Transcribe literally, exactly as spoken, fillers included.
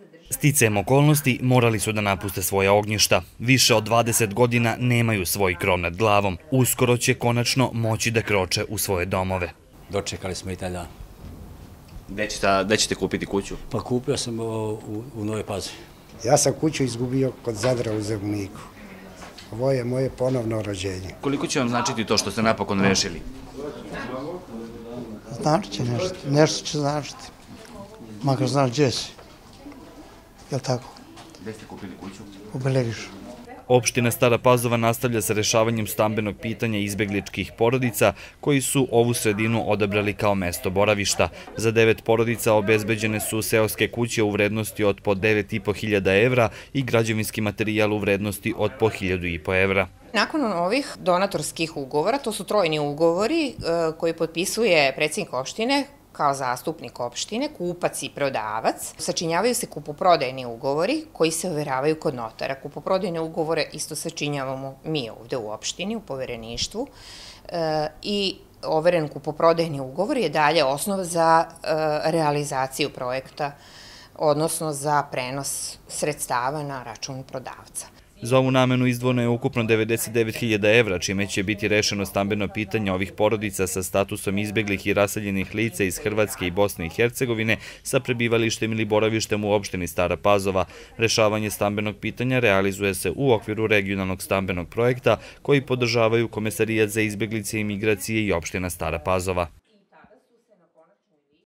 Sticajem okolnosti morali su da napuste svoja ognjišta. Više od dvadeset godina nemaju svoj krov nad glavom. Uskoro će konačno moći da kroče u svoje domove. Dočekali smo i taj dan. Gde ćete kupiti kuću? Pa kupio sam u Novoj Pazi. Ja sam kuću izgubio kod Zadra u Zemuniku. Ovo je moje ponovno rođenje. Koliko će vam značiti to što ste napokon rešili? Znači će nešto. Nešto će značiti. Makar znaš gdje si. Jel' tako? Gde ste kupili kuću? U Belegišu. Opština Stara Pazova nastavlja sa rešavanjem stambenog pitanja izbegličkih porodica koji su ovu sredinu odabrali kao mesto boravišta. Za devet porodica obezbeđene su seoske kuće u vrednosti od po devet i po hiljada evra i građevinski materijal u vrednosti od po hiljadu i po evra. Nakon ovih donatorskih ugovora, to su trojni ugovori koji potpisuje predsjednik opštine, kao zastupnik opštine, kupac i prodavac, sačinjavaju se kupoprodajni ugovori koji se overavaju kod notara. Kupoprodajne ugovore isto sačinjavamo mi ovde u opštini, u povereništvu i overen kupoprodajni ugovor je dalje osnova za realizaciju projekta, odnosno za prenos sredstava na račun prodavca. Za ovu namenu izdvojeno je ukupno devedeset devet hiljada evra, čime će biti rešeno stambeno pitanje ovih porodica sa statusom izbeglih i raseljenih lica iz Hrvatske i Bosne i Hercegovine sa prebivalištem ili boravištem u opštini Stara Pazova. Rešavanje stambenog pitanja realizuje se u okviru regionalnog stambenog projekta koji podržavaju Komesarijat za izbeglice i migracije i opština Stara Pazova.